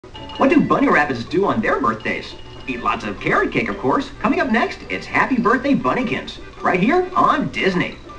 What do bunny rabbits do on their birthdays? Eat lots of carrot cake, of course. Coming up next, it's Happy Birthday Bunnykins, right here on Disney.